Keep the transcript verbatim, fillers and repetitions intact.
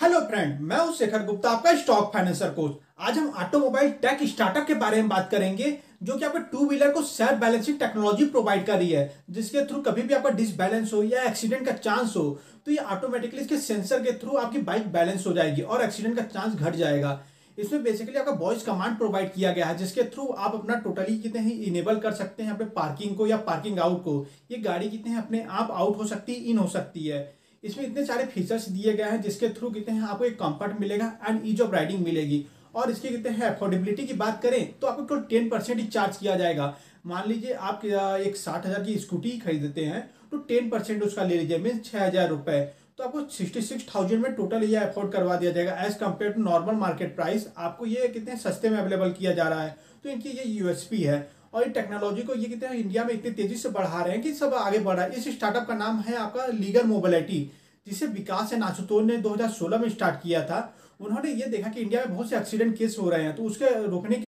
Hello friend, मैं हूं शेखर गुप्ता, आपका स्टॉक फाइनेंसर कोच। आज हम ऑटोमोबाइल टेक स्टार्टअप के बारे में बात करेंगे जो कि आपके टू व्हीलर को सेल्फ बैलेंसिंग टेक्नोलॉजी प्रोवाइड कर रही है, जिसके थ्रू कभी भी आपका डिसबैलेंस हो या एक्सीडेंट का चांस हो तो ये ऑटोमेटिकली इसके सेंसर के थ्रू आपकी बाइक बैलेंस हो जाएगी और एक्सीडेंट का चांस घट जाएगा। इसमें बेसिकली आपका वॉइस कमांड प्रोवाइड किया गया है, जिसके थ्रू आप अपना टोटली कितने ही इनेबल कर सकते हैं अपने पार्किंग को या पार्किंग आउट को। ये गाड़ी कितने हैं अपने आप आउट हो सकती है, इन हो सकती है। इसमें इतने सारे फीचर्स दिए गए हैं जिसके थ्रू कितने हैं आपको एक कंफर्ट मिलेगा एंड ईज ऑफ राइडिंग मिलेगी। और इसके कितने हैं अफोर्डेबिलिटी की बात करें तो आपको केवल टेन परसेंट ही चार्ज किया जाएगा। मान लीजिए आप एक साठ हजार की स्कूटी खरीदते हैं तो टेन परसेंट उसका ले लीजिए, मीन छह हजार रुपए, तो आपको सिक्सटी सिक्स थाउजेंड में टोटल ये अफोर्ड करवा दिया जाएगा। As compare to normal market price आपको ये कितने सस्ते में अवेलेबल किया जा रहा है। तो इनकी ये यूएसपी है और ये टेक्नोलॉजी को ये कितने इंडिया में इतनी तेजी से बढ़ा रहे हैं कि सब आगे बढ़ रहा है। इस स्टार्टअप का नाम है आपका लीगर मोबिलिटी, जिसे विकास एंड आशुतोष ने दो हज़ार सोलह में स्टार्ट किया था। उन्होंने ये देखा कि इंडिया में बहुत से एक्सीडेंट केस हो रहे हैं, तो उसके रोकने